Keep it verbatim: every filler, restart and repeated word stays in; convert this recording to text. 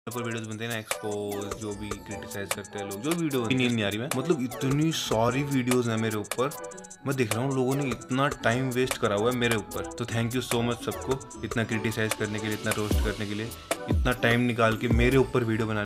पर वीडियोस बनते हैं ना, एक्सपोज, जो भी क्रिटिसाइज करते हैं लोग, जो वीडियो नहीं नहीं आ रही मैं, मतलब इतनी सारी वीडियोस हैं मेरे ऊपर। मैं देख रहा हूँ लोगों ने इतना टाइम वेस्ट करा हुआ है मेरे ऊपर। तो थैंक यू सो मच सबको, इतना क्रिटिसाइज करने के लिए, इतना रोस्ट करने के लिए, इतना टाइम निकाल के मेरे ऊपर वीडियो बना